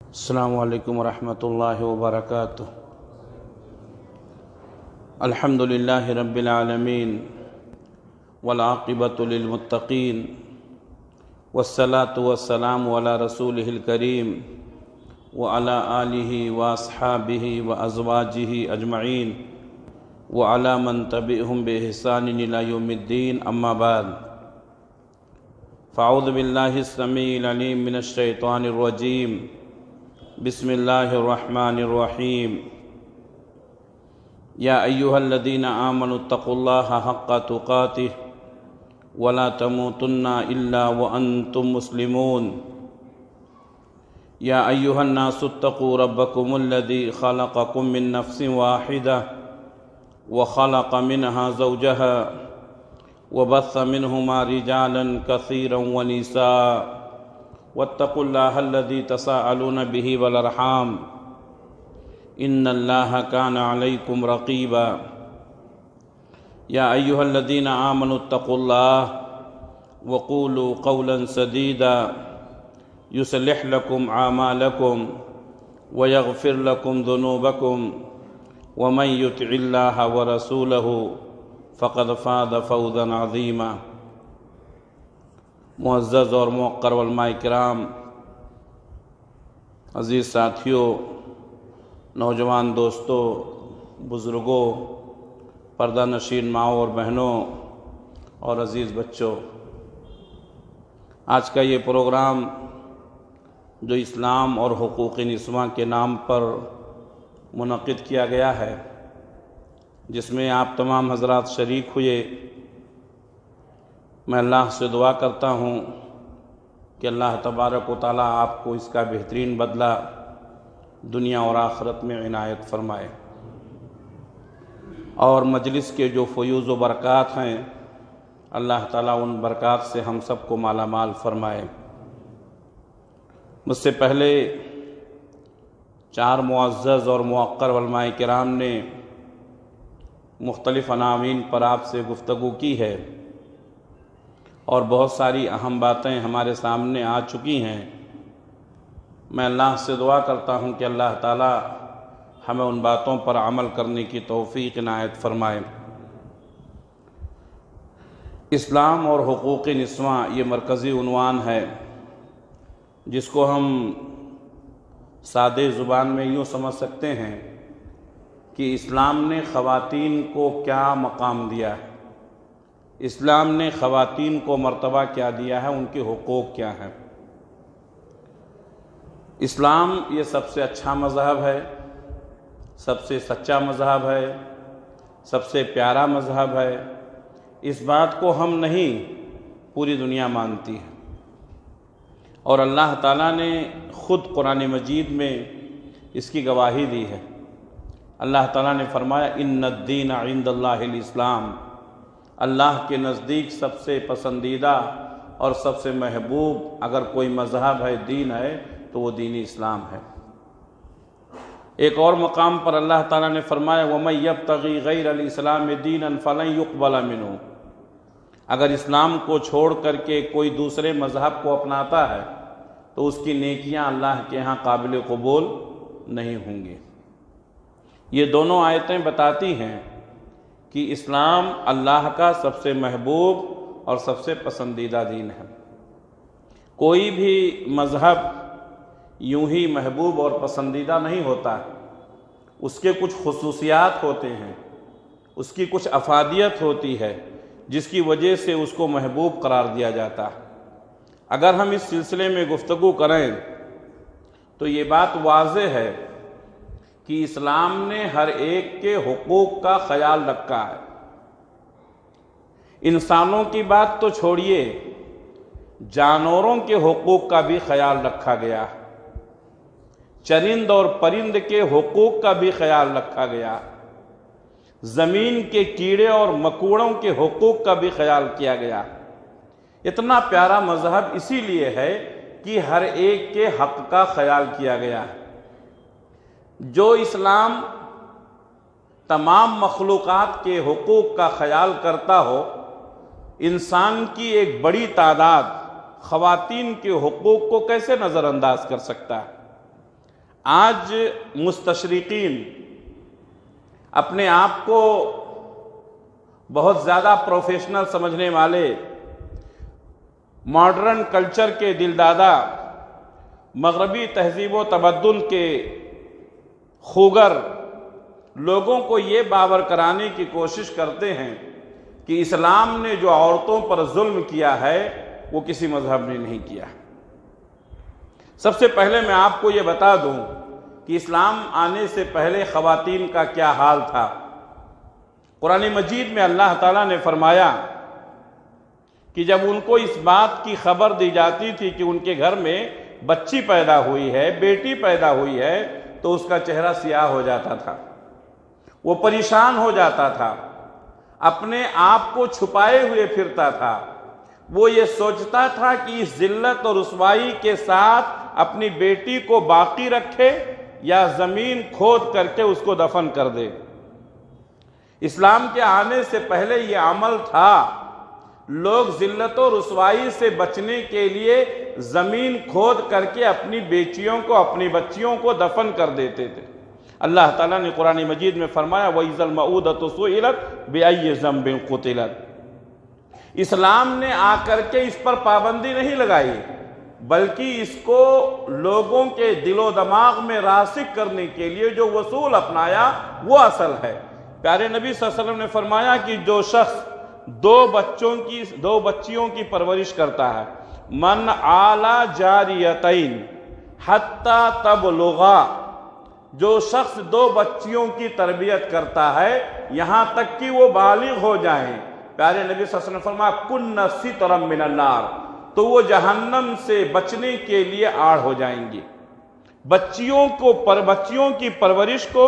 السلام علیکم ورحمۃ اللہ وبرکاتہ۔ الحمد للہ رب العالمین والعاقبۃ للمتقین والصلاة والسلام علی رسولہ الکریم وعلی آلہ واصحابہ وازواجہ اجمعین وعلی من تبعہم بإحسان الی یوم الدین، اما بعد، فاعوذ باللہ السمیع العلیم من الشیطان الرجیم، بسم اللہ الرحمن الرحیم۔ یا ایہا الذین آمنوا اتقوا اللہ حق تقاتہ ولا تموتن الا وانتم مسلمون۔ یا ایہا الناس اتقوا ربکم الذی خلقکم من نفس واحدہ وخلق منها زوجها وبث منهما رجالا كثيرا ونساء واتقوا الله الذي تساءلون به والارحام ان الله كان عليكم رقيبا۔ يا ايها الذين آمنوا اتقوا الله وقولوا قولا سديدا يصلح لكم اعمالكم ويغفر لكم ذنوبكم ومن يطع الله ورسوله فقد فاز فوزا عظيما۔ معزز اور موقر علماء کرام، عزیز ساتھیوں، نوجوان دوستوں، بزرگوں، پردہ نشین ماؤں اور بہنوں اور عزیز بچوں، آج کا یہ پروگرام جو اسلام اور حقوق نسواں کے نام پر منعقد کیا گیا ہے، جس میں آپ تمام حضرات شریک ہوئے، میں اللہ سے دعا کرتا ہوں کہ اللہ تبارک و تعالیٰ آپ کو اس کا بہترین بدلہ دنیا اور آخرت میں عنایت فرمائے، اور مجلس کے جو فیوز و برکات ہیں، اللہ تعالیٰ ان برکات سے ہم سب کو مالا مال فرمائے۔ مجھ سے پہلے 4 معزز اور موقر علماء کرام نے مختلف عناوین پر آپ سے گفتگو کی ہے، اور بہت ساری اہم باتیں ہمارے سامنے آ چکی ہیں۔ میں اللہ سے دعا کرتا ہوں کہ اللہ تعالی ہمیں ان باتوں پر عمل کرنے کی توفیق عنایت فرمائے۔ اسلام اور حقوق نسواں یہ مرکزی عنوان ہے، جس کو ہم سادے زبان میں یوں سمجھ سکتے ہیں کہ اسلام نے خواتین کو کیا مقام دیا ہے، اسلام نے خواتین کو مرتبہ کیا دیا ہے، ان کے حقوق کیا ہیں۔ اسلام یہ سب سے اچھا مذہب ہے، سب سے سچا مذہب ہے، سب سے پیارا مذہب ہے، اس بات کو ہم نہیں، پوری دنیا مانتی ہے، اور اللہ تعالیٰ نے خود قرآن مجید میں اس کی گواہی دی ہے۔ اللہ تعالیٰ نے فرمایا ان الدین عند اللہ الاسلام، اللہ کے نزدیک سب سے پسندیدہ اور سب سے محبوب اگر کوئی مذہب ہے، دین ہے، تو وہ دین اسلام ہے۔ ایک اور مقام پر اللہ تعالیٰ نے فرمایا وَمَن يَبْتَغِي غَيْرَ الْإِسْلَامِ دِينًا فَلَن يُقْبَلَ مِنْهُ، اگر اسلام کو چھوڑ کر کے کوئی دوسرے مذہب کو اپناتا ہے تو اس کی نیکیاں اللہ کے ہاں قابل قبول نہیں ہوں گی۔ یہ دونوں آیتیں بتاتی ہیں کہ اسلام اللہ کا سب سے محبوب اور سب سے پسندیدہ دین ہے۔ کوئی بھی مذہب یوں ہی محبوب اور پسندیدہ نہیں ہوتا ہے، اس کے کچھ خصوصیات ہوتے ہیں، اس کی کچھ افادیت ہوتی ہے جس کی وجہ سے اس کو محبوب قرار دیا جاتا ہے۔ اگر ہم اس سلسلے میں گفتگو کریں تو یہ بات واضح ہے کہ اسلام نے ہر ایک کے حقوق کا خیال رکھا ہے۔ انسانوں کی بات تو چھوڑیے، جانوروں کے حقوق کا بھی خیال رکھا گیا، چرند اور پرند کے حقوق کا بھی خیال رکھا گیا، زمین کے کیڑے اور مکوڑوں کے حقوق کا بھی خیال کیا گیا۔ اتنا پیارا مذہب اسی لیے ہے کہ ہر ایک کے حق کا خیال کیا گیا ہے۔ جو اسلام تمام مخلوقات کے حقوق کا خیال کرتا ہو، انسان کی ایک بڑی تعداد خواتین کے حقوق کو کیسے نظر انداز کر سکتا ہے؟ آج مستشرقین اپنے آپ کو بہت زیادہ پروفیشنل سمجھنے والے، ماڈرن کلچر کے دلدادہ، مغربی تہذیب و تمدن کے خوگر لوگوں کو یہ باور کرانے کی کوشش کرتے ہیں کہ اسلام نے جو عورتوں پر ظلم کیا ہے وہ کسی مذہب نے نہیں کیا۔ سب سے پہلے میں آپ کو یہ بتا دوں کہ اسلام آنے سے پہلے خواتین کا کیا حال تھا۔ قرآن مجید میں اللہ تعالیٰ نے فرمایا کہ جب ان کو اس بات کی خبر دی جاتی تھی کہ ان کے گھر میں بچی پیدا ہوئی ہے، بیٹی پیدا ہوئی ہے، تو اس کا چہرہ سیاہ ہو جاتا تھا، وہ پریشان ہو جاتا تھا، اپنے آپ کو چھپائے ہوئے پھرتا تھا۔ وہ یہ سوچتا تھا کہ اس ذلت اور رسوائی کے ساتھ اپنی بیٹی کو باقی رکھے یا زمین کھود کر کے اس کو دفن کر دے۔ اسلام کے آنے سے پہلے یہ عمل تھا، لوگ ذلت و رسوائی سے بچنے کے لیے زمین کھود کر کے اپنی بیٹیوں کو، اپنی بچیوں کو دفن کر دیتے تھے۔ اللہ تعالیٰ نے قرآن مجید میں فرمایا وَإِذَا الْمَوْءُودَةُ سُئِلَتْ بِأَيِّ ذَنبٍ قُتِلَتْ۔ اسلام نے آ کر کے اس پر پابندی نہیں لگائی، بلکہ اس کو لوگوں کے دل و دماغ میں راسخ کرنے کے لیے جو اصول اپنایا وہ اصل ہے۔ پیارے نبی صلی اللہ علیہ وسلم نے فرمایا کہ جو شخص دو بچیوں کی پرورش کرتا ہے، من عالی جاریتین حتی تبلغا، جو شخص دو بچیوں کی تربیت کرتا ہے یہاں تک کہ وہ بالغ ہو جائیں، پیارے نبی صلی اللہ علیہ وسلم نے فرمایا کن سترا من النار، تو وہ جہنم سے بچنے کے لیے آڑ ہو جائیں گی۔ بچیوں کی پرورش کو،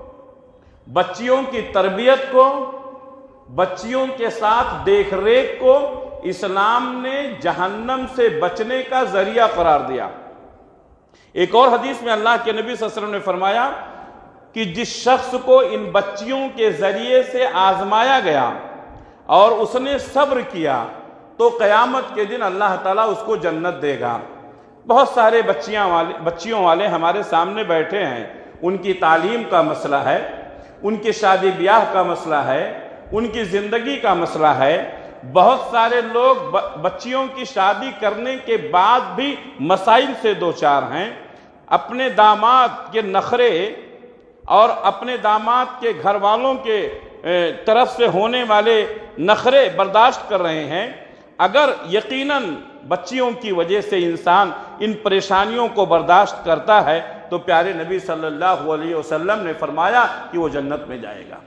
بچیوں کی تربیت کو، بچیوں کے ساتھ دیکھ ریکھ کو اسلام نے جہنم سے بچنے کا ذریعہ قرار دیا۔ ایک اور حدیث میں اللہ کے نبی صلی اللہ علیہ وسلم نے فرمایا کہ جس شخص کو ان بچیوں کے ذریعے سے آزمایا گیا اور اس نے صبر کیا تو قیامت کے دن اللہ تعالیٰ اس کو جنت دے گا۔ بہت سارے بچیوں والے ہمارے سامنے بیٹھے ہیں، ان کی تعلیم کا مسئلہ ہے، ان کی شادی بیاہ کا مسئلہ ہے، ان کی زندگی کا مسئلہ ہے۔ بہت سارے لوگ بچیوں کی شادی کرنے کے بعد بھی مسائل سے دوچار ہیں، اپنے داماد کے نخرے اور اپنے داماد کے گھر والوں کے طرف سے ہونے والے نخرے برداشت کر رہے ہیں۔ اگر یقیناً بچیوں کی وجہ سے انسان ان پریشانیوں کو برداشت کرتا ہے تو پیارے نبی صلی اللہ علیہ وسلم نے فرمایا کہ وہ جنت میں جائے گا۔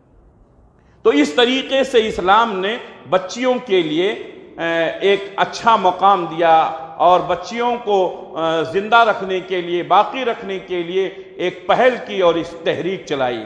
تو اس طریقے سے اسلام نے بچیوں کے لیے ایک اچھا مقام دیا اور بچیوں کو زندہ رکھنے کے لیے، باقی رکھنے کے لیے ایک پہل کی اور اس تحریک چلائی۔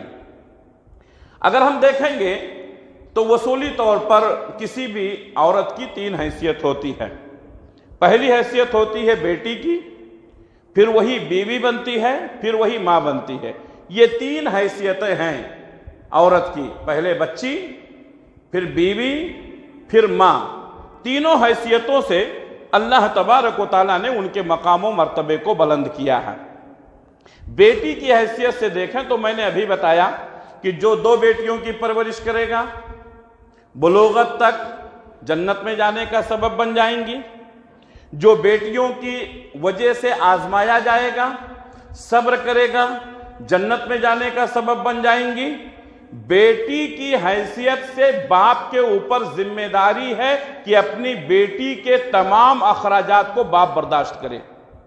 اگر ہم دیکھیں گے تو وصولی طور پر کسی بھی عورت کی تین حیثیت ہوتی ہے۔ پہلی حیثیت ہوتی ہے بیٹی کی، پھر وہی بیوی بنتی ہے، پھر وہی ماں بنتی ہے۔ یہ تین حیثیتیں ہیں عورت کی، پہلے بچی، پھر بیوی، پھر ماں۔ تینوں حیثیتوں سے اللہ تبارک و تعالیٰ نے ان کے مقام و مرتبے کو بلند کیا ہے۔ بیٹی کی حیثیت سے دیکھیں تو میں نے ابھی بتایا کہ جو دو بیٹیوں کی پرورش کرے گا بلوغت تک جنت میں جانے کا سبب بن جائیں گی۔ جو بیٹیوں کی وجہ سے آزمایا جائے گا، صبر کرے گا، جنت میں جانے کا سبب بن جائیں گی۔ بیٹی کی حیثیت سے باپ کے اوپر ذمہ داری ہے کہ اپنی بیٹی کے تمام اخراجات کو باپ برداشت کرے،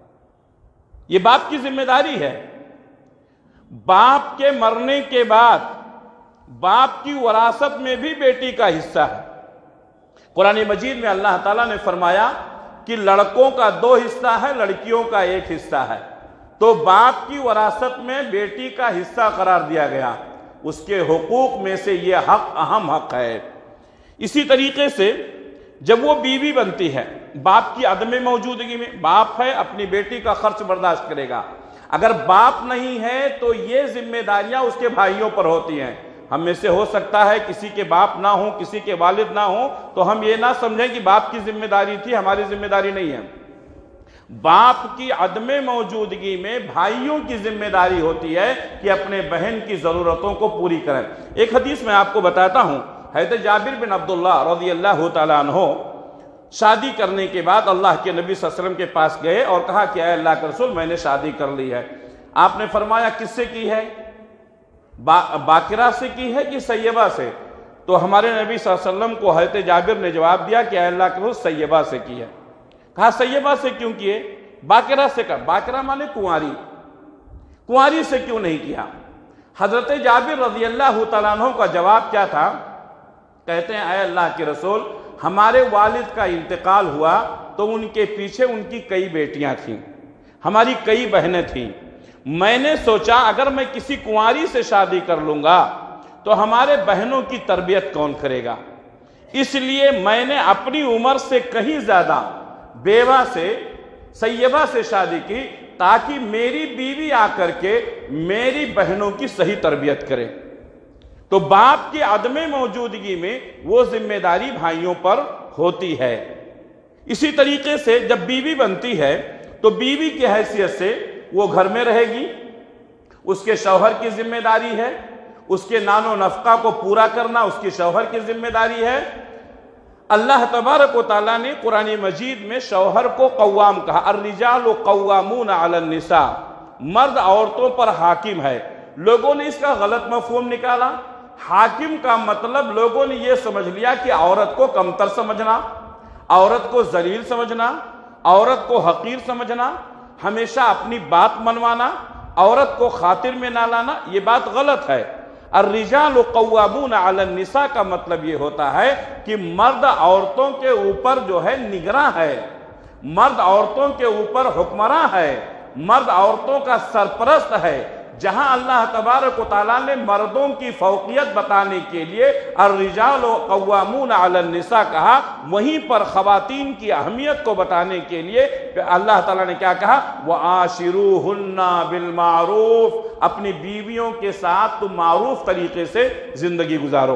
یہ باپ کی ذمہ داری ہے۔ باپ کے مرنے کے بعد باپ کی وراثت میں بھی بیٹی کا حصہ ہے۔ قرآن مجید میں اللہ تعالیٰ نے فرمایا کہ لڑکوں کا 2 حصہ ہے، لڑکیوں کا 1 حصہ ہے، تو باپ کی وراثت میں بیٹی کا حصہ قرار دیا گیا۔ اس کے حقوق میں سے یہ حق اہم حق ہے۔ اسی طریقے سے جب وہ بیوی بنتی ہے، باپ کی عدم موجودگی میں، باپ ہے اپنی بیٹی کا خرچ برداشت کرے گا۔ اگر باپ نہیں ہے تو یہ ذمہ داریاں اس کے بھائیوں پر ہوتی ہیں۔ ہم میں سے ہو سکتا ہے کسی کے باپ نہ ہوں، کسی کے والد نہ ہوں، تو ہم یہ نہ سمجھیں کہ باپ کی ذمہ داری تھی، ہماری ذمہ داری نہیں ہے۔ باپ کی عدم موجودگی میں بھائیوں کی ذمہ داری ہوتی ہے کہ اپنے بہن کی ضرورتوں کو پوری کریں۔ ایک حدیث میں آپ کو بتاتا ہوں، حضرت جابر بن عبداللہ رضی اللہ تعالیٰ عنہ شادی کرنے کے بعد اللہ کے نبی صلی اللہ علیہ وسلم کے پاس گئے اور کہا کہ اے اللہ کے رسول میں نے شادی کر لی ہے۔ آپ نے فرمایا کس سے کی ہے؟ باکرہ سے کی ہے کہ سیبہ سے؟ تو ہمارے نبی صلی اللہ علیہ وسلم کو حضرت جابر نے جواب دیا کہ اے اللہ کے رسول سیبہ سے کی ہے۔ کہا سیبہ سے کیوں کیے؟ باکرہ سے کہا، باکرہ مانے کنواری سے کیوں نہیں کیا؟ حضرت جابر رضی اللہ تعالیٰ عنہ کا جواب کیا تھا؟ کہتے ہیں اے اللہ کے رسول ہمارے والد کا انتقال ہوا تو ان کے پیچھے ان کی کئی بیٹیاں تھیں، ہماری کئی بہنیں تھیں، میں نے سوچا اگر میں کسی کنواری سے شادی کر لوں گا تو ہمارے بہنوں کی تربیت کون کرے گا، اس لیے میں نے اپنی عمر سے کہیں زیادہ بیوہ سے سیبہ سے شادی کی تاکہ میری بیوی آ کر کے میری بہنوں کی صحیح تربیت کرے۔ تو باپ کی عدم موجودگی میں وہ ذمہ داری بھائیوں پر ہوتی ہے۔ اسی طریقے سے جب بیوی بنتی ہے تو بیوی کی حیثیت سے وہ گھر میں رہے گی، اس کے شوہر کی ذمہ داری ہے، اس کے نان و نفقہ کو پورا کرنا اس کی شوہر کی ذمہ داری ہے۔ اللہ تبارک و تعالیٰ نے قرآن مجید میں شوہر کو قوام کہا، الرجال قوامون علی النساء، مرد عورتوں پر حاکم ہے۔ لوگوں نے اس کا غلط مفہوم نکالا، حاکم کا مطلب لوگوں نے یہ سمجھ لیا کہ عورت کو کمتر سمجھنا، عورت کو ذلیل سمجھنا، عورت کو حقیر سمجھنا، ہمیشہ اپنی بات منوانا، عورت کو خاطر میں نہ لانا، یہ بات غلط ہے۔ الرجال قوامون علی النساء کا مطلب یہ ہوتا ہے کہ مرد عورتوں کے اوپر جو ہے نگراں ہے، مرد عورتوں کے اوپر حکمراں ہے، مرد عورتوں کا سرپرست ہے۔ جہاں اللہ تبارک و تعالیٰ نے مردوں کی فوقیت بتانے کے لیے الرجال قوامون علی النساء کہا، وہیں پر خواتین کی اہمیت کو بتانے کے لیے اللہ تعالیٰ نے کیا کہا؟ وَعَاشِرُوهُنَّ بِالْمَعْرُوفِ، اپنی بیویوں کے ساتھ تم معروف طریقے سے زندگی گزارو۔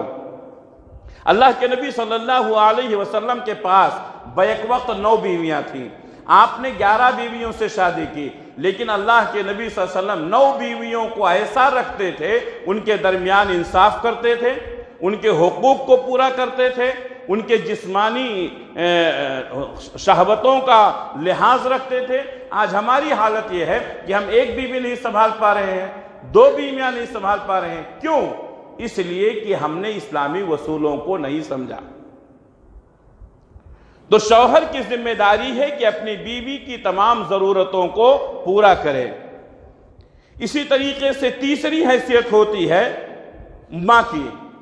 اللہ کے نبی صلی اللہ علیہ وسلم کے پاس بیک وقت 9 بیویاں تھیں، آپ نے 11 بیویوں سے شادی کی، لیکن اللہ کے نبی صلی اللہ علیہ وسلم 9 بیویوں کو ایسا رکھتے تھے، ان کے درمیان انصاف کرتے تھے، ان کے حقوق کو پورا کرتے تھے، ان کے جسمانی شہوتوں کا لحاظ رکھتے تھے۔ آج ہماری حالت یہ ہے کہ ہم 1 بیوی نہیں سنبھال پا رہے ہیں، 2 بیویاں نہیں سنبھال پا رہے ہیں۔ کیوں؟ اس لیے کہ ہم نے اسلامی اصولوں کو نہیں سمجھا۔ تو شوہر کی ذمہ داری ہے کہ اپنی بیوی کی تمام ضرورتوں کو پورا کرے۔ اسی طریقے سے تیسری حیثیت ہوتی ہے ماں کی۔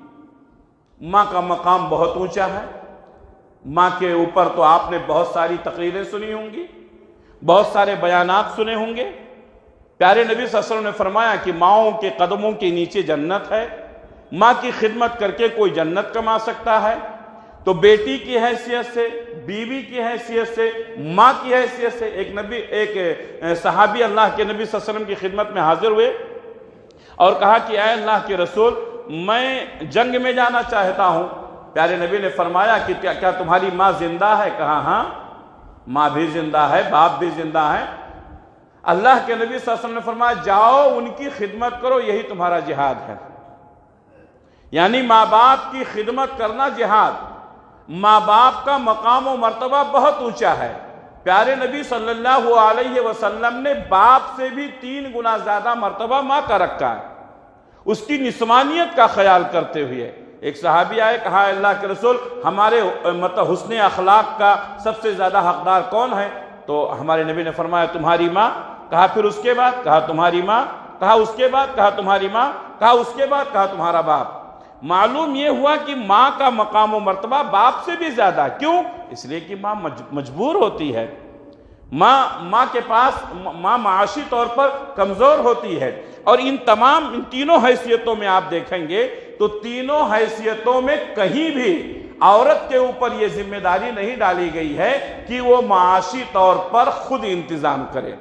ماں کا مقام بہت اونچا ہے۔ ماں کے اوپر تو آپ نے بہت ساری تقریریں سنی ہوں گی، بہت سارے بیانات سنے ہوں گے۔ پیارے نبی صلی اللہ علیہ وسلم نے فرمایا کہ ماؤں کے قدموں کے نیچے جنت ہے، ماں کی خدمت کر کے کوئی جنت کما سکتا ہے۔ تو بیٹی کی حیثیت سے، بیوی کی حیثیت سے، ماں کی حیثیت سے ایک صحابی اللہ کے نبی صلی اللہ علیہ وسلم کی خدمت میں حاضر ہوئے اور کہا کہ اے اللہ کے رسول میں جنگ میں جانا چاہتا ہوں۔ پیارے نبی نے فرمایا کہ کیا تمہاری ماں زندہ ہے؟ کہا ہاں، ماں بھی زندہ ہے، باپ بھی زندہ ہے۔ اللہ کے نبی صلی اللہ علیہ وسلم نے فرمایا جاؤ ان کی خدمت کرو، یہی تمہارا جہاد ہے۔ یعنی ماں باپ کی خدمت کرنا جہاد۔ ماں باپ کا مقام و مرتبہ بہت اونچا ہے۔ پیارے نبی صلی اللہ علیہ وسلم نے باپ سے بھی 3 گنا زیادہ مرتبہ ماں کا رکھا ہے، اس کی نسوانیت کا خیال کرتے ہوئے۔ ایک صحابی آئے، کہا اللہ کے رسول ہمارے حسن اخلاق کا سب سے زیادہ حقدار کون ہے؟ تو ہمارے نبی نے فرمایا تمہاری ماں۔ کہا پھر اس کے بعد؟ کہا تمہاری ماں۔ کہا اس کے بعد؟ کہا تمہاری ماں۔ کہا اس کے بعد؟ کہا تمہارا باپ۔ معلوم یہ ہوا کہ ماں کا مقام و مرتبہ باپ سے بھی زیادہ۔ کیوں؟ اس لیے کہ ماں مجبور ہوتی ہے، ماں کے پاس ماں معاشی طور پر کمزور ہوتی ہے۔ اور ان تینوں حیثیتوں میں آپ دیکھیں گے تو تینوں حیثیتوں میں کہیں بھی عورت کے اوپر یہ ذمہ داری نہیں ڈالی گئی ہے کہ وہ معاشی طور پر خود انتظام کرے۔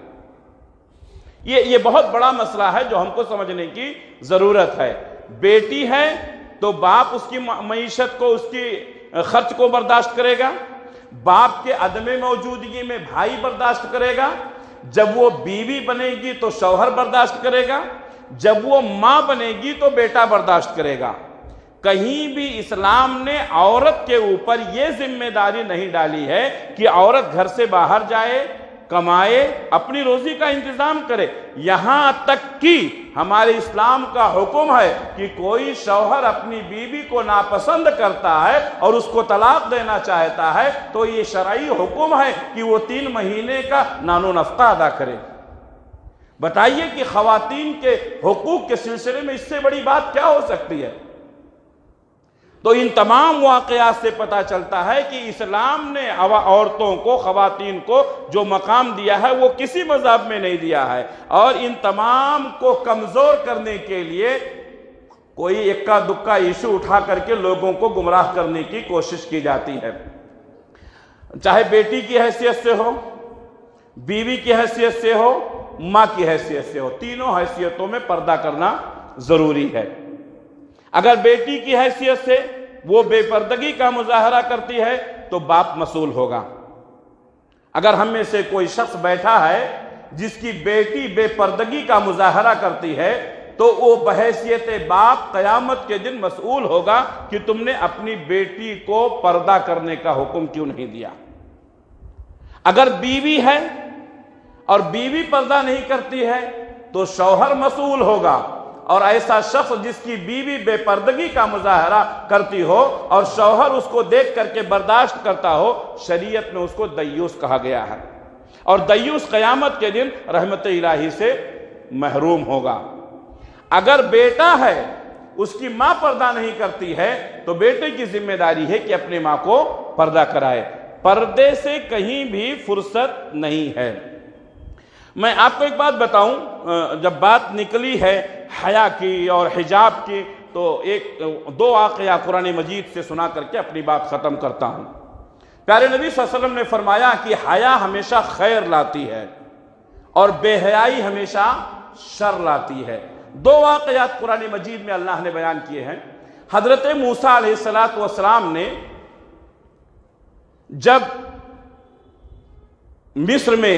یہ بہت بڑا مسئلہ ہے جو ہم کو سمجھنے کی ضرورت ہے۔ بیٹی ہے تو باپ اس کی معیشت کو، اس کی خرچ کو برداشت کرے گا۔ باپ کے عدم موجودگی میں بھائی برداشت کرے گا، جب وہ بیوی بنے گی تو شوہر برداشت کرے گا، جب وہ ماں بنے گی تو بیٹا برداشت کرے گا۔ کہیں بھی اسلام نے عورت کے اوپر یہ ذمہ داری نہیں ڈالی ہے کہ عورت گھر سے باہر جائے، کمائے، اپنی روزی کا انتظام کرے۔ یہاں تک کہ ہمارے اسلام کا حکم ہے کہ کوئی شوہر اپنی بیوی کو ناپسند کرتا ہے اور اس کو طلاق دینا چاہتا ہے تو یہ شرعی حکم ہے کہ وہ 3 مہینے کا نان و نفقہ ادا کرے۔ بتائیے کہ خواتین کے حقوق کے سلسلے میں اس سے بڑی بات کیا ہو سکتی ہے؟ تو ان تمام واقعات سے پتہ چلتا ہے کہ اسلام نے عورتوں کو، خواتین کو جو مقام دیا ہے وہ کسی مذہب میں نہیں دیا ہے، اور ان تمام کو کمزور کرنے کے لیے کوئی اکا دکا ایشو اٹھا کر کے لوگوں کو گمراہ کرنے کی کوشش کی جاتی ہے۔ چاہے بیٹی کی حیثیت سے ہو، بیوی کی حیثیت سے ہو، ماں کی حیثیت سے ہو، تینوں حیثیتوں میں پردہ کرنا ضروری ہے۔ اگر بیٹی کی حیثیت سے وہ بے پردگی کا مظاہرہ کرتی ہے تو باپ مسئول ہوگا۔ اگر ہم میں سے کوئی شخص بیٹھا ہے جس کی بیٹی بے پردگی کا مظاہرہ کرتی ہے تو وہ بحیثیت باپ قیامت کے دن مسئول ہوگا کہ تم نے اپنی بیٹی کو پردہ کرنے کا حکم کیوں نہیں دیا۔ اگر بیوی ہے اور بیوی پردہ نہیں کرتی ہے تو شوہر مسئول ہوگا، اور ایسا شخص جس کی بیوی بے پردگی کا مظاہرہ کرتی ہو اور شوہر اس کو دیکھ کر کے برداشت کرتا ہو، شریعت میں اس کو دیوس کہا گیا ہے، اور دیوس قیامت کے دن رحمت الہی سے محروم ہوگا۔ اگر بیٹا ہے، اس کی ماں پردہ نہیں کرتی ہے تو بیٹے کی ذمہ داری ہے کہ اپنی ماں کو پردہ کرائے۔ پردے سے کہیں بھی فرصت نہیں ہے۔ میں آپ کو ایک بات بتاؤں، جب بات نکلی ہے حیا کی اور حجاب کی تو 2 واقعہ قرآن مجید سے سنا کر کے اپنی بات ختم کرتا ہوں۔ پیارے نبی صلی اللہ علیہ وسلم نے فرمایا کہ حیا ہمیشہ خیر لاتی ہے اور بے حیائی ہمیشہ شر لاتی ہے۔ 2 واقعات قرآن مجید میں اللہ نے بیان کیے ہیں۔ حضرت موسیٰ علیہ السلام نے جب مصر میں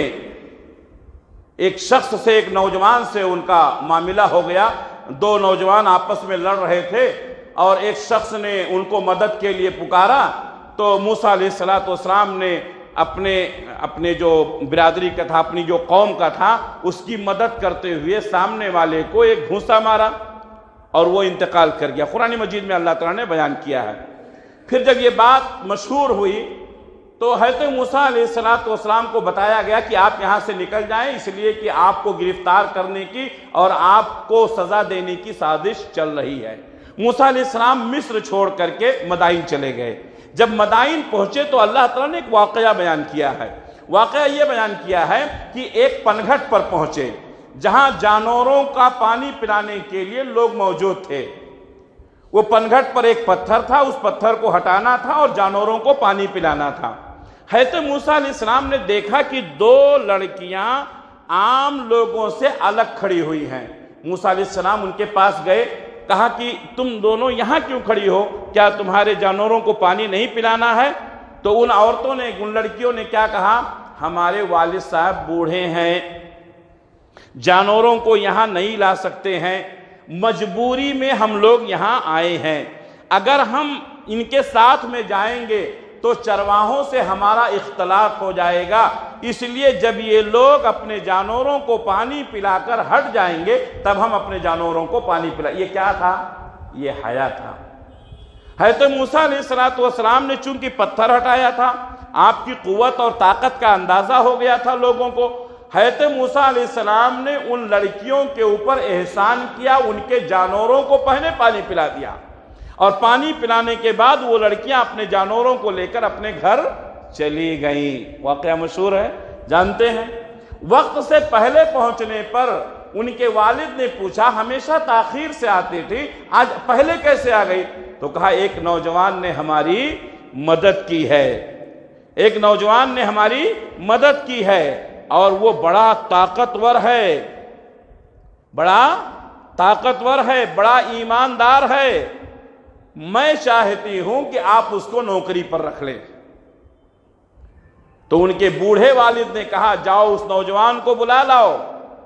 ایک شخص سے، ایک نوجوان سے ان کا معاملہ ہو گیا، 2 نوجوان آپس میں لڑ رہے تھے اور ایک شخص نے ان کو مدد کے لیے پکارا تو موسیٰ علیہ السلام نے اپنے جو برادری کا تھا، اپنی جو قوم کا تھا، اس کی مدد کرتے ہوئے سامنے والے کو ایک گھونسا مارا اور وہ انتقال کر گیا۔ قرآن مجید میں اللہ تعالیٰ نے بیان کیا ہے۔ پھر جب یہ بات مشہور ہوئی تو حضرت موسیٰ علیہ السلام کو بتایا گیا کہ آپ یہاں سے نکل جائیں، اس لیے کہ آپ کو گرفتار کرنے کی اور آپ کو سزا دینے کی سازش چل رہی ہے۔ موسیٰ علیہ السلام مصر چھوڑ کر کے مدائن چلے گئے۔ جب مدائن پہنچے تو اللہ تعالیٰ نے ایک واقعہ بیان کیا ہے۔ واقعہ یہ بیان کیا ہے کہ ایک پنگھٹ پر پہنچے جہاں جانوروں کا پانی پلانے کے لیے لوگ موجود تھے۔ وہ پنگھٹ پر ایک پتھر تھا، اس پتھر کو ہٹانا تھا اور جانوروں کو پانی پلانا تھا۔ حضرت موسیٰ علیہ السلام نے دیکھا کہ 2 لڑکیاں عام لوگوں سے الگ کھڑی ہوئی ہیں۔ موسیٰ علیہ السلام ان کے پاس گئے، کہا کہ تم دونوں یہاں کیوں کھڑی ہو؟ کیا تمہارے جانوروں کو پانی نہیں پلانا ہے؟ تو ان عورتوں نے، ان لڑکیوں نے کیا کہا؟ ہمارے والد صاحب بوڑھے ہیں، جانوروں کو یہاں نہیں لا سکتے ہیں، مجبوری میں ہم لوگ یہاں آئے ہیں، اگر ہم ان کے ساتھ میں جائیں گے تو چرواہوں سے ہمارا اختلاط ہو جائے گا، اس لیے جب یہ لوگ اپنے جانوروں کو پانی پلا کر ہٹ جائیں گے تب ہم اپنے جانوروں کو پانی پلائیں۔ یہ کیا تھا؟ یہ حیا تھا۔ حضرت موسیٰ علیہ السلام نے چونکہ پتھر ہٹایا تھا، آپ کی قوت اور طاقت کا اندازہ ہو گیا تھا لوگوں کو۔ حضرت موسیٰ علیہ السلام نے ان لڑکیوں کے اوپر احسان کیا، ان کے جانوروں کو پہلے پانی پلا دیا، اور پانی پلانے کے بعد وہ لڑکیاں اپنے جانوروں کو لے کر اپنے گھر چلی گئیں۔ واقعہ مشہور ہے، جانتے ہیں۔ وقت سے پہلے پہنچنے پر ان کے والد نے پوچھا، ہمیشہ تاخیر سے آتی تھی، آج پہلے کیسے آ گئی؟ تو کہا ایک نوجوان نے ہماری مدد کی ہے، ایک نوجوان نے ہماری مدد کی ہے اور وہ بڑا طاقتور ہے، بڑا طاقتور ہے، بڑا ایماندار ہے، میں چاہتی ہوں کہ آپ اس کو نوکری پر رکھ لیں۔ تو ان کے بوڑھے والد نے کہا جاؤ اس نوجوان کو بلا لاؤ۔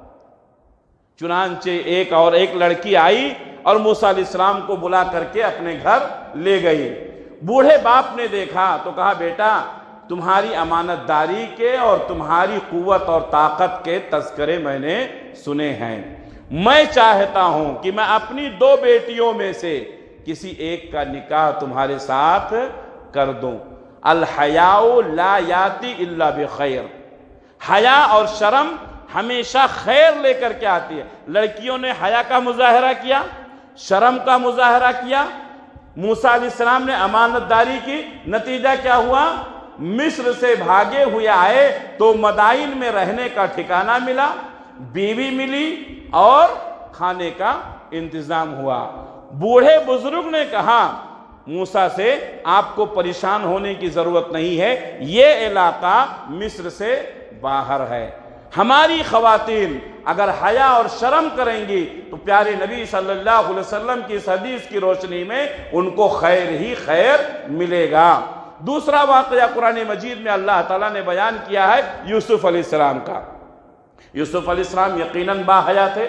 چنانچہ ایک لڑکی آئی اور موسیٰ علیہ السلام کو بلا کر کے اپنے گھر لے گئی۔ بوڑھے باپ نے دیکھا تو کہا بیٹا تمہاری امانت داری کے اور تمہاری قوت اور طاقت کے تذکرے میں نے سنے ہیں، میں چاہتا ہوں کہ میں اپنی 2 بیٹیوں میں سے کسی ایک کا نکاح تمہارے ساتھ کر دوں۔ الحیاء لا یاتی الا بخیر، حیا اور شرم ہمیشہ خیر لے کر کے آتی ہے۔ لڑکیوں نے حیا کا مظاہرہ کیا، شرم کا مظاہرہ کیا، موسیٰ علیہ السلام نے امانت داری کی، نتیجہ کیا ہوا؟ مصر سے بھاگے ہوئے آئے تو مدائن میں رہنے کا ٹھکانہ ملا، بیوی ملی اور کھانے کا انتظام ہوا۔ بوڑھے بزرگ نے کہا موسیٰ سے آپ کو پریشان ہونے کی ضرورت نہیں ہے، یہ علاقہ مصر سے باہر ہے۔ ہماری خواتین اگر حیا اور شرم کریں گی تو پیارے نبی صلی اللہ علیہ وسلم کی اس حدیث کی روشنی میں ان کو خیر ہی خیر ملے گا۔ دوسرا واقعہ قرآن مجید میں اللہ تعالیٰ نے بیان کیا ہے یوسف علیہ السلام کا۔ یوسف علیہ السلام یقیناً باحیا تھے،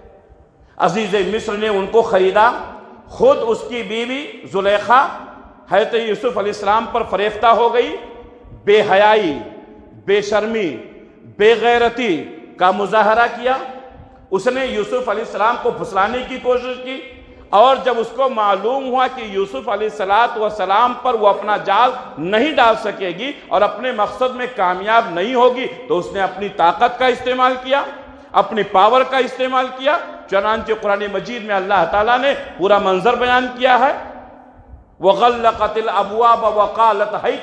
عزیز مصر نے ان کو خریدا، خود اس کی بیوی زلیخا حضرت یوسف علیہ السلام پر فریفتہ ہو گئی، بے حیائی، بے شرمی، بے غیرتی کا مظاہرہ کیا۔ اس نے یوسف علیہ السلام کو پھسلانے کی کوشش کی، اور جب اس کو معلوم ہوا کہ یوسف علیہ السلام پر وہ اپنا جال نہیں ڈال سکے گی اور اپنے مقصد میں کامیاب نہیں ہوگی تو اس نے اپنی طاقت کا استعمال کیا، اپنی پاور کا استعمال کیا۔ چنانچہ قرآن مجید میں اللہ تعالیٰ نے پورا منظر بیان کیا ہے، وَغَلَّقَتِ الْأَبْوَابَ وَقَالَتْ هَيْتَ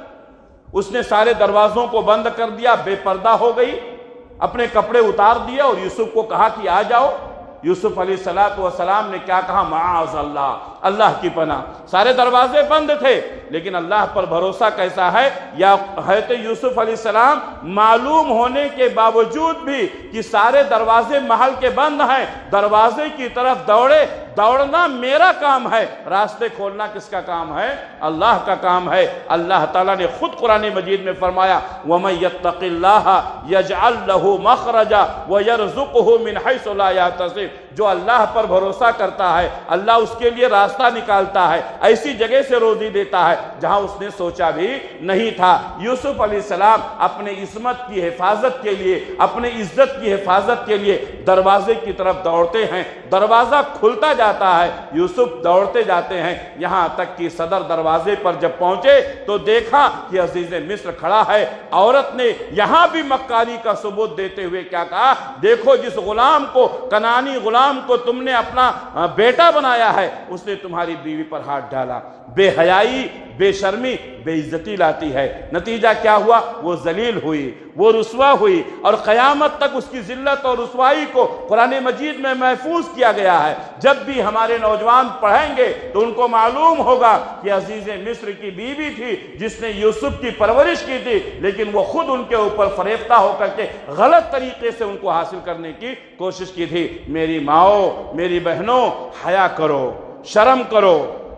لَكَ، اس نے سارے دروازوں کو بند کر دیا، بے پردہ ہو گئی، اپنے کپڑے اتار دیا اور یوسف کو کہا کہ آ جاؤ۔ یوسف علیہ السلام نے کیا کہا؟ معاذ اللہ، اللہ کی پناہ۔ سارے دروازے بند تھے لیکن اللہ پر بھروسہ کیسا ہے؟ یا حضرت یوسف علیہ السلام معلوم ہونے کے باوجود بھی کہ سارے دروازے محل کے بند ہیں، دروازے کی طرف دوڑے۔ دوڑنا میرا کام ہے، راستے کھولنا کس کا کام ہے؟ اللہ کا کام ہے۔ اللہ تعالیٰ نے خود قرآن مجید میں فرمایا وَمَن يَتَّقِ اللَّهَ يَجْعَلْ لَهُ مَخْرَجًا وَيَرْزُقْهُ مِنْ حَيْثُ لَا يَحْتَسِبُ، جو اللہ پر بھروسہ کرتا ہے اللہ اس کے لیے راستہ نکالتا ہے، ایسی جگہ سے روزی دیتا ہے جہاں اس نے سوچا بھی نہیں تھا۔ یوسف علیہ السلام اپنے عصمت کی حفاظت کے لیے، اپنے عزت کی حفاظت کے لیے دروازے کی طرف دوڑتے ہیں، دروازہ کھلتا جاتا ہے، یوسف دوڑتے جاتے ہیں، یہاں تک کہ صدر دروازے پر جب پہنچے تو دیکھا کہ عزیز مصر کھڑا ہے۔ عورت نے یہاں بھی مکاری کا ثبوت دیتے ہوئے کیا کہا؟ دیکھو جس غلام کو، کنعانی غلام کو تم نے اپنا بیٹا بنایا ہے، اس نے تمہاری بیوی پر ہاتھ ڈالا۔ بے حیائی، بے شرمی، بے عزتی لاتی ہے۔ نتیجہ کیا ہوا؟ وہ ذلیل ہوئی، وہ رسوا ہوئی، اور قیامت تک اس کی ذلت اور رسوائی کو قرآن مجید میں محفوظ کیا گیا ہے۔ جب بھی ہمارے نوجوان پڑھیں گے تو ان کو معلوم ہوگا کہ عزیز مصر کی بیوی تھی جس نے یوسف کی پرورش کی تھی، لیکن وہ خود ان کے اوپر فریفتہ ہو کر کے غلط طریقے سے ان کو حاصل کرنے کی کوشش کی تھی۔ میری ماؤں، میری بہنوں، حیا کرو، شرم کرو۔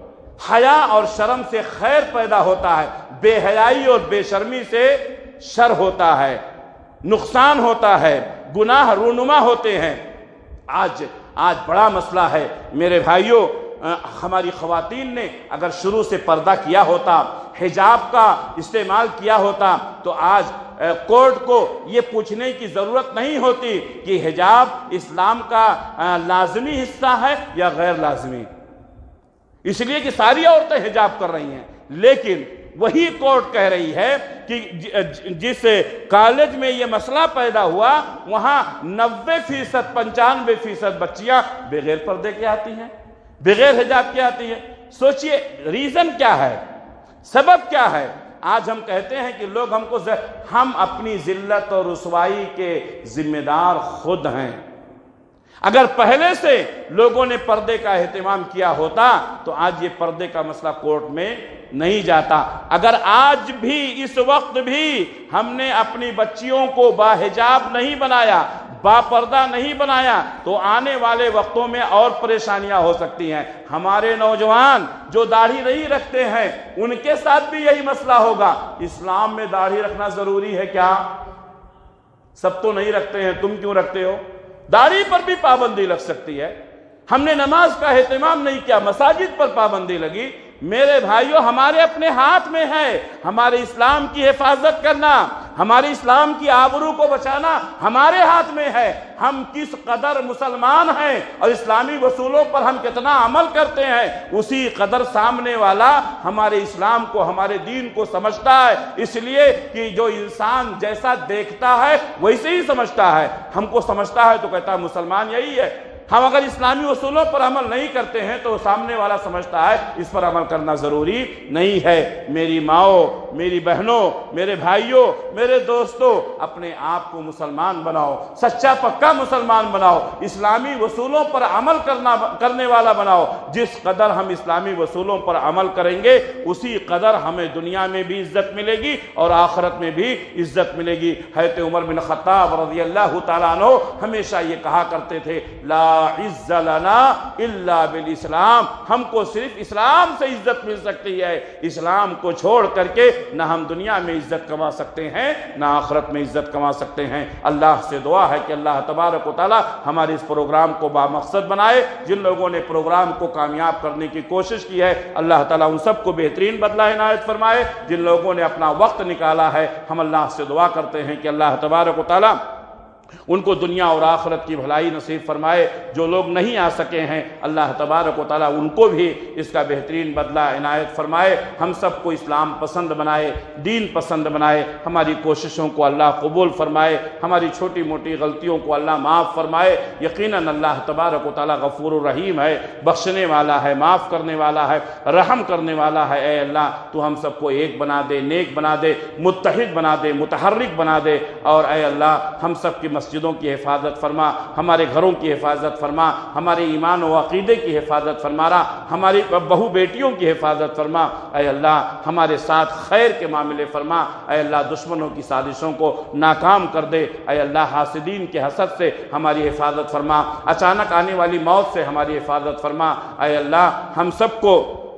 حیا اور شرم سے خیر پیدا ہوتا ہے، بے حیائی اور بے شرمی سے شر ہوتا ہے، نقصان ہوتا ہے، گناہ رونما ہوتے ہیں۔ آج بڑا مسئلہ ہے میرے بھائیوں، ہماری خواتین نے اگر شروع سے پردہ کیا ہوتا، حجاب کا استعمال کیا ہوتا تو آج کورٹ کو یہ پوچھنے کی ضرورت نہیں ہوتی کہ حجاب اسلام کا لازمی حصہ ہے یا غیر لازمی، اس لیے کہ ساری عورتیں حجاب کر رہی ہیں۔ لیکن وہی کورٹ کہہ رہی ہے کہ جس کالج میں یہ مسئلہ پیدا ہوا وہاں 90%، 95% بچیاں بغیر پردے کے آتی ہیں، بغیر حجاب کے آتی ہیں۔ سوچئے ریزن کیا ہے، سبب کیا ہے؟ آج ہم کہتے ہیں کہ لوگ ہم اپنی ذلت اور رسوائی کے ذمہ دار خود ہیں۔ اگر پہلے سے لوگوں نے پردے کا اہتمام کیا ہوتا تو آج یہ پردے کا مسئلہ کورٹ میں نہیں جاتا۔ اگر آج بھی، اس وقت بھی ہم نے اپنی بچیوں کو باحجاب نہیں بنایا، باپردہ نہیں بنایا تو آنے والے وقتوں میں اور پریشانیاں ہو سکتی ہیں۔ ہمارے نوجوان جو داڑھی نہیں رکھتے ہیں ان کے ساتھ بھی یہی مسئلہ ہوگا۔ اسلام میں داڑھی رکھنا ضروری ہے کیا؟ سب تو نہیں رکھتے ہیں، تم کیوں رکھتے ہو؟ داڑھی پر بھی پابندی لگ سکتی ہے۔ ہم نے نماز کا اہتمام نہیں کیا، مساجد پر پابندی لگی۔ میرے بھائیوں، ہمارے اپنے ہاتھ میں ہے ہمارے اسلام کی حفاظت کرنا، ہمارے اسلام کی آبرو کو بچانا ہمارے ہاتھ میں ہے۔ ہم کس قدر مسلمان ہیں اور اسلامی اصولوں پر ہم کتنا عمل کرتے ہیں، اسی قدر سامنے والا ہمارے اسلام کو، ہمارے دین کو سمجھتا ہے۔ اس لیے کہ جو انسان جیسا دیکھتا ہے ویسے ہی سمجھتا ہے۔ ہم کو سمجھتا ہے تو کہتا ہے مسلمان یہی ہے۔ ہم اگر اسلامی اصولوں پر عمل نہیں کرتے ہیں تو سامنے والا سمجھتا ہے اس پر عمل کرنا ضروری نہیں ہے۔ میری ماؤں، میری بہنوں، میرے بھائیوں، میرے دوستوں، اپنے آپ کو مسلمان بناؤ، سچا پکا مسلمان بناؤ، اسلامی اصولوں پر عمل کرنے والا بناؤ۔ جس قدر ہم اسلامی اصولوں پر عمل کریں گے اسی قدر ہمیں دنیا میں بھی عزت ملے گی اور آخرت میں بھی عزت ملے گی۔ حضرت عمر بن خطاب رضی اللہ تعالیٰ عنہ ہمیشہ یہ کہا کرتے تھے، لا عز لنا الا بالاسلام، ہم کو صرف اسلام سے عزت مل سکتی ہے۔ اسلام کو چھوڑ کر کے نہ ہم دنیا میں عزت کما سکتے ہیں نہ آخرت میں عزت کما سکتے ہیں۔ اللہ سے دعا ہے کہ اللہ تبارک و تعالی ہمارے اس پروگرام کو بامقصد بنائے۔ جن لوگوں نے پروگرام کو کامیاب کرنے کی کوشش کی ہے اللہ تعالیٰ ان سب کو بہترین بدلہ عنایت فرمائے۔ جن لوگوں نے اپنا وقت نکالا ہے ہم اللہ سے دعا کرتے ہیں کہ اللہ تبارک و تعالی ان کو دنیا اور آخرت کی بھلائی نصیب فرمائے۔ جو لوگ نہیں آ سکے ہیں اللہ تبارک و تعالیٰ ان کو بھی اس کا بہترین بدلہ عنایت فرمائے۔ ہم سب کو اسلام پسند بنائے، دین پسند بنائے۔ ہماری کوششوں کو اللہ قبول فرمائے، ہماری چھوٹی موٹی غلطیوں کو اللہ معاف فرمائے۔ یقیناً اللہ تبارک و تعالیٰ غفور الرحیم ہے، بخشنے والا ہے، معاف کرنے والا ہے، رحم کرنے والا ہے۔ اے اللہ تو ہم سب کو ایک بنا دے، نیک بنا دے، متحد بنا دے، متحرک بنا دے، اور اے اللہ ہم سب کی مسجدوں کی حفاظت فرما، ہمارے گھروں کی حفاظت فرما، ہمارے ایمان و عقیدے کی حفاظت فرما، ہماری بہو بیٹیوں کی حفاظت فرما۔ اے اللہ ہمارے ساتھ خیر کے معاملے فرما۔ اے اللہ دشمنوں کی سازشوں کو ناکام کر دے۔ اے اللہ حاسدین کے حسد سے ہماری حفاظت فرما، اچانک آنے والی موت سے ہماری حفاظت فرما۔ اے اللہ ہم سب کو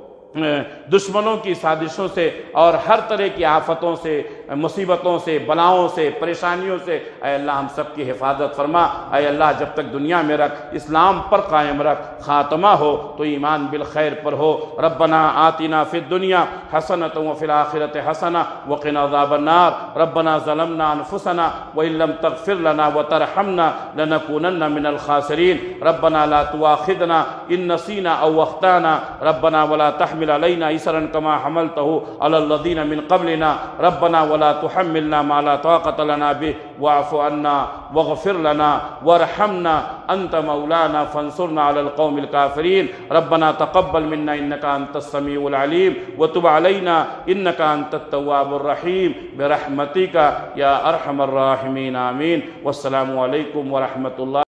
دشمنوں کی سازشوں سے اور ہر طرح کی آفتوں سے، مصیبتوں سے، بلاؤں سے، پریشانیوں سے اے اللہ ہم سب کی حفاظت فرما۔ اے اللہ جب تک دنیا میں رکھ، اسلام پر قائم رکھ، خاتمہ ہو تو ایمان بالخیر پر ہو۔ ربنا آتنا فی الدنیا حسنۃ وفی الآخرۃ حسنۃ وقنا عذاب النار۔ ربنا ظلمنا انفسنا وان لم تغفر لنا وترحمنا لنکونن من الخاسرین۔ ربنا لا تؤاخذنا ان نسینا او اخطانا، ربنا ولا تحمل علينا إسرا كما حملته على الذين من قبلنا، ربنا ولا تحملنا ما لا طاقة لنا به واعف عنا واغفر لنا وارحمنا أنت مولانا فانصرنا على القوم الكافرين۔ ربنا تقبل منا إنك أنت السميع العليم وتب علينا إنك أنت التواب الرحيم برحمتك يا أرحم الراحمين آمين۔ والسلام عليكم ورحمة الله